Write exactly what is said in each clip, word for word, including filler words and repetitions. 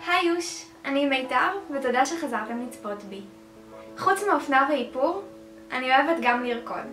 היי יוש, אני מיתר ותודה שחזרתם לצפות בי. חוץ מאופנה ואיפור, אני אוהבת גם לרקוד.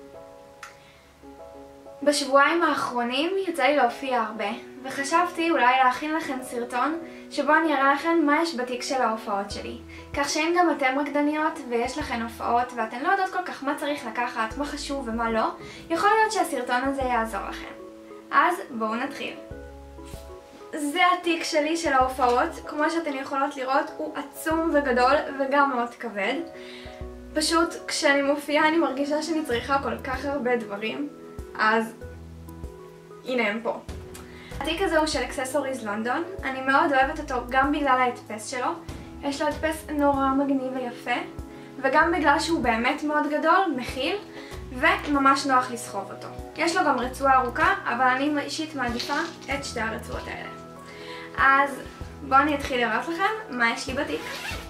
בשבועיים האחרונים יצא לי להופיע הרבה, וחשבתי אולי להכין לכם סרטון שבו אני אראה לכם מה יש בתיק של ההופעות שלי. כך שאם גם אתם רקדניות ויש לכם הופעות ואתן לא יודעות כל כך מה צריך לקחת, מה חשוב ומה לא, יכול להיות שהסרטון הזה יעזור לכם. אז בואו נתחיל. זה התיק שלי של ההופעות, כמו שאתן יכולות לראות הוא עצום וגדול וגם מאוד כבד. פשוט כשאני מופיעה אני מרגישה שאני צריכה כל כך הרבה דברים, אז הנה הם פה. התיק הזה הוא של אקססוריז לונדון, אני מאוד אוהבת אותו גם בגלל ההדפס שלו, יש לו הדפס נורא מגניב ויפה, וגם בגלל שהוא באמת מאוד גדול, מכיל, וממש נוח לסחוב אותו. יש לו גם רצועה ארוכה, אבל אני אישית מעדיפה את שתי הרצועות האלה. אז בואו אני אתחיל לראות לכם מה יש לי בתיק.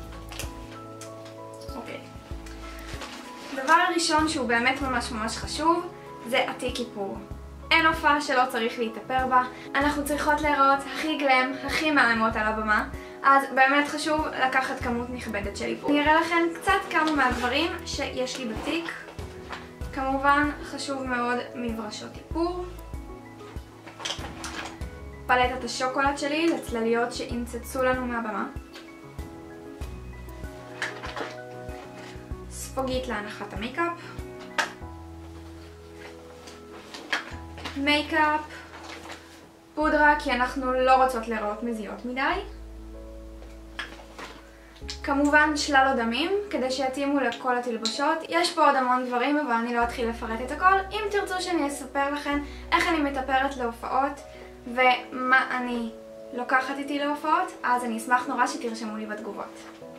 אוקיי. דבר הראשון שהוא באמת ממש ממש חשוב, זה התיק איפור. אין הופעה שלא צריך להתאפר בה, אנחנו צריכות להיראות הכי גלם, הכי מהממות על הבמה, אז באמת חשוב לקחת כמות נכבדת של איפור. אני אראה לכם קצת כמה מהדברים שיש לי בתיק. כמובן חשוב מאוד מברשות איפור, פלטת השוקולד שלי לצלליות שימצצו לנו מהבמה, ספוגית להנחת המייקאפ, מייקאפ, פודרה כי אנחנו לא רוצות להיראות מזיעות מדי, כמובן שלל אודמים כדי שיתאימו לכל התלבושות. יש פה עוד המון דברים אבל אני לא אתחיל לפרט את הכל. אם תרצו שאני אספר לכם איך אני מטפרת להופעות ומה אני לוקחת איתי להופעות, אז אני אשמח נורא שתרשמו לי בתגובות.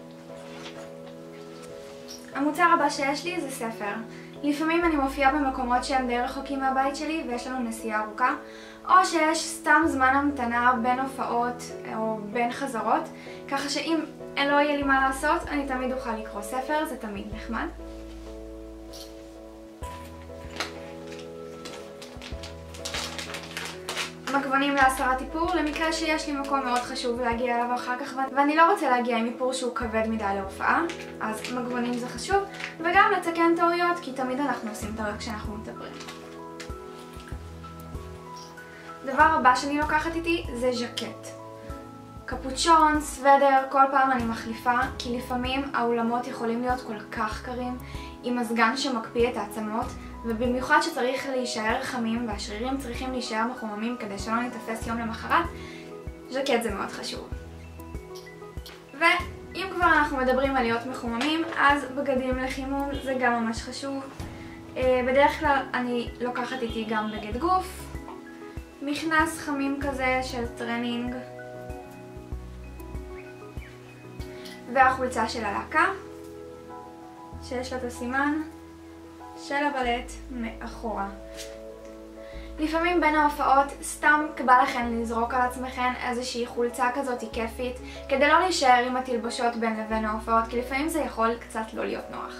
המוצר הבא שיש לי זה ספר. לפעמים אני מופיעה במקומות שהם די רחוקים מהבית שלי ויש לנו נסיעה ארוכה, או שיש סתם זמן המתנה בין הופעות או בין חזרות, ככה שאם לא יהיה לי מה לעשות, אני תמיד אוכל לקרוא ספר, זה תמיד נחמד. מגבונים להסרת איפור, למקרה שיש לי מקום מאוד חשוב להגיע אליו אחר כך ואני לא רוצה להגיע עם איפור שהוא כבד מדי להופעה, אז מגבונים זה חשוב, וגם לתקן טעויות כי תמיד אנחנו עושים טעויות כשאנחנו מטפרים. דבר הבא שאני לוקחת איתי זה ז'קט. קפוצ'ון, סוודר, כל פעם אני מחליפה כי לפעמים האולמות יכולים להיות כל כך קרים עם מזגן שמקפיא את העצמות, ובמיוחד שצריך להישאר חמים והשרירים צריכים להישאר מחוממים כדי שלא נתפס יום למחרת, ז'קט זה מאוד חשוב. ואם כבר אנחנו מדברים על להיות מחוממים, אז בגדים לחימום זה גם ממש חשוב. בדרך כלל אני לוקחת איתי גם בגד גוף, מכנס חמים כזה של טרנינג, והחולצה של הלהקה, שיש לה את הסימן של הבלט מאחורה. לפעמים בין ההופעות סתם בא לכם לזרוק על עצמכם איזושהי חולצה כזאת כיפית, כדי לא להישאר עם התלבושות בין לבין ההופעות, כי לפעמים זה יכול קצת לא להיות נוח.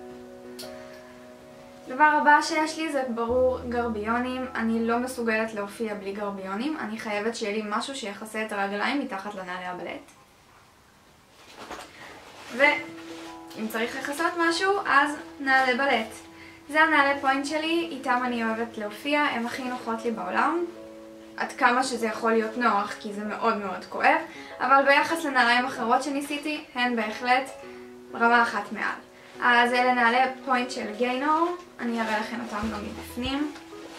דבר הבא שיש לי זה ברור גרביונים. אני לא מסוגלת להופיע בלי גרביונים, אני חייבת שיהיה לי משהו שיחסה את הרגליים מתחת לנעלי הבלט. ואם צריך לחסות משהו, אז נעלי בלט. זה הנעלי פוינט שלי, איתם אני אוהבת להופיע, הם הכי נוחות לי בעולם. עד כמה שזה יכול להיות נוח, כי זה מאוד מאוד כואב, אבל ביחס לנעליים אחרות שניסיתי, הן בהחלט רמה אחת מעל. אז אלה נעלי פוינט של גיינור, אני אראה לכם אותם גם מבפנים.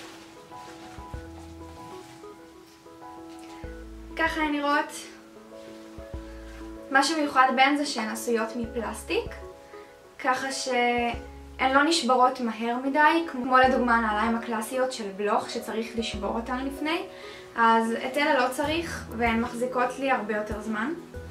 ככה הן נראות. מה שמיוחד בהן זה שהן עשויות מפלסטיק, ככה שהן לא נשברות מהר מדי, כמו לדוגמה הנעליים הקלאסיות של בלוך שצריך לשבור אותן לפני, אז את אלה לא צריך והן מחזיקות לי הרבה יותר זמן.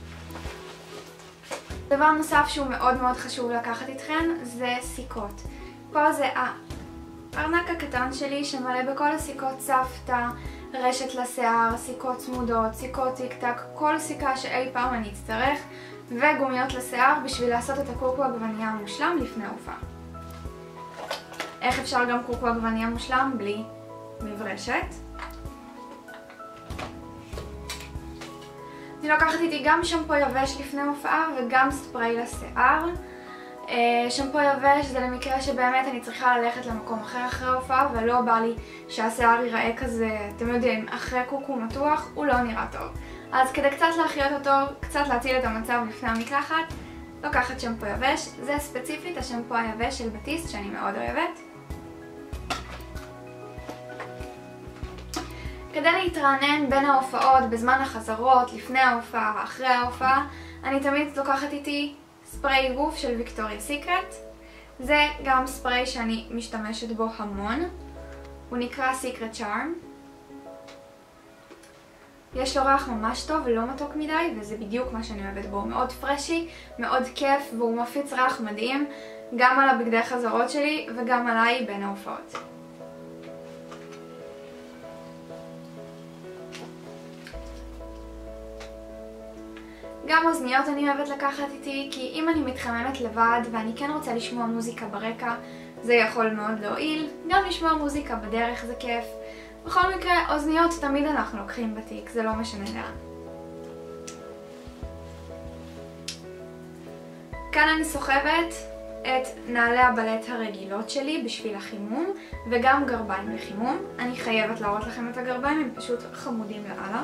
דבר נוסף שהוא מאוד מאוד חשוב לקחת איתכן זה סיכות. פה זה הארנק הקטן שלי שמלא בכל הסיכות סבתא, רשת לשיער, סיכות צמודות, סיכות טיק טק, כל סיכה שאי פעם אני אצטרך, וגומיות לשיער בשביל לעשות את הקוקו עגבנייה המושלם לפני ההופעה. איך אפשר גם קוקו עגבנייה מושלם בלי מברשת? אני לוקחת איתי גם שמפו יבש לפני הופעה וגם ספרי לשיער. שמפו יבש זה למקרה שבאמת אני צריכה ללכת למקום אחר אחרי ההופעה ולא בא לי שהשיער ייראה כזה, אתם יודעים, אחרי קוקו מתוח הוא לא נראה טוב. אז כדי קצת להחיות אותו, קצת להציל את המצב לפני המקלחת, לוקחת שמפו יבש. זה ספציפית השמפו היבש של בטיסט שאני מאוד אוהבת. כדי להתרענן בין ההופעות, בזמן החזרות, לפני ההופעה ואחרי ההופעה, אני תמיד לוקחת איתי ספרי גוף של ויקטוריה סיקרט. זה גם ספרי שאני משתמשת בו המון. הוא נקרא סיקרט צ'ארם. יש לו ריח ממש טוב ולא מתוק מדי, וזה בדיוק מה שאני אוהבת בו. הוא מאוד פרשי, מאוד כיף, והוא מפיץ ריח מדהים גם על הבגדי חזרות שלי וגם עליי בין ההופעות. גם אוזניות אני אוהבת לקחת איתי, כי אם אני מתחממת לבד ואני כן רוצה לשמוע מוזיקה ברקע, זה יכול מאוד להועיל. גם לשמוע מוזיקה בדרך זה כיף. בכל מקרה, אוזניות תמיד אנחנו לוקחים בתיק, זה לא משנה לאן. כאן אני סוחבת את נעלי הבלט הרגילות שלי בשביל החימום, וגם גרביים לחימום. אני חייבת להראות לכם את הגרביים, הם פשוט חמודים לאללה.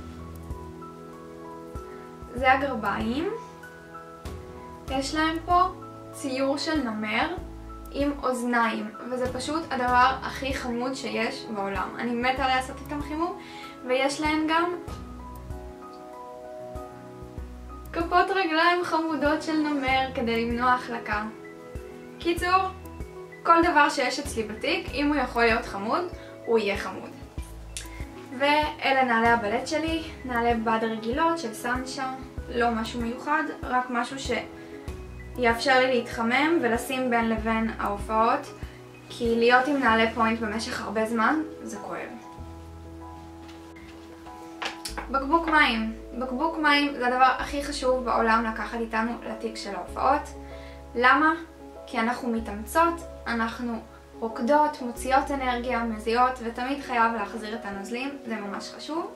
זה הגרביים. יש להם פה ציור של נמר עם אוזניים, וזה פשוט הדבר הכי חמוד שיש בעולם. אני מתה לעשות איתם חימום, ויש להם גם כפות רגליים חמודות של נמר כדי למנוע החלקה. קיצור, כל דבר שיש אצלי בתיק, אם הוא יכול להיות חמוד, הוא יהיה חמוד. ואלה נעלי הבלט שלי, נעלי בד רגילות של סנצ'ה, לא משהו מיוחד, רק משהו שיאפשר לי להתחמם ולשים בין לבין ההופעות, כי להיות עם נעלי פוינט במשך הרבה זמן זה כואב. בקבוק מים. בקבוק מים זה הדבר הכי חשוב בעולם לקחת איתנו לתיק של ההופעות. למה? כי אנחנו מתאמצות, אנחנו רוקדות, מוציאות אנרגיה, מזיעות, ותמיד חייב להחזיר את הנוזלים, זה ממש חשוב.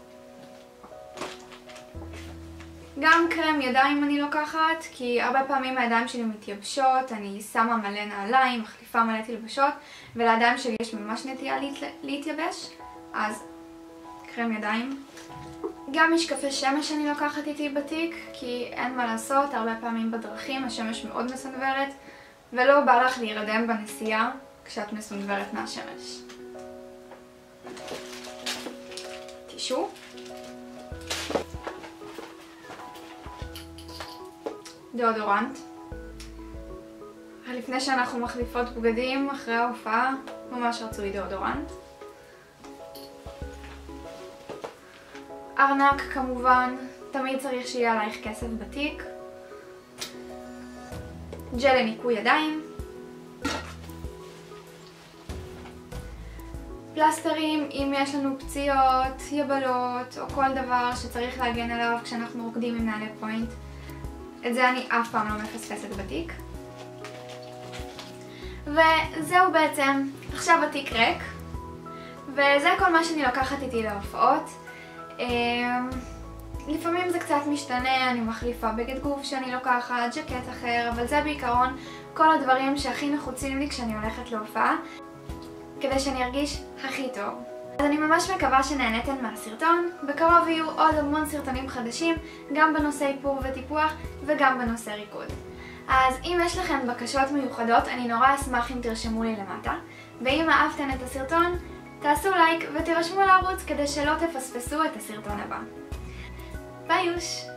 גם קרם ידיים אני לוקחת, כי הרבה פעמים הידיים שלי מתייבשות, אני שמה מלא נעליים, מחליפה מלא תלבשות, ולידיים שלי יש ממש נטייה להתייבש, אז קרם ידיים. גם משקפי שמש אני לוקחת איתי בתיק, כי אין מה לעשות, הרבה פעמים בדרכים השמש מאוד מסונברת, ולא בא לך להירדם בנסיעה כשאת מסונברת מהשמש. טישו. דאודורנט. לפני שאנחנו מחליפות בגדים אחרי ההופעה, ממש רצוי דאודורנט. ארנק כמובן, תמיד צריך שיהיה עלייך כסף בתיק. ג'ל לניקוי ידיים. פלסטרים, אם יש לנו פציעות, יבלות או כל דבר שצריך להגן עליו כשאנחנו רוקדים עם נעלי פוינט. את זה אני אף פעם לא מפספסת בתיק. וזהו בעצם, עכשיו התיק ריק. וזה כל מה שאני לוקחת איתי להופעות. לפעמים זה קצת משתנה, אני מחליפה בגד גוף שאני לוקחת, ג'קט אחר, אבל זה בעיקרון כל הדברים שהכי נחוצים לי כשאני הולכת להופעה, כדי שאני ארגיש הכי טוב. אז אני ממש מקווה שנהנתם מהסרטון. בקרוב יהיו עוד המון סרטונים חדשים, גם בנושא איפור וטיפוח וגם בנושא ריקוד. אז אם יש לכם בקשות מיוחדות, אני נורא אשמח אם תרשמו לי למטה. ואם אהבתם את הסרטון, תעשו לייק ותירשמו לערוץ כדי שלא תפספסו את הסרטון הבא. ביי יוש!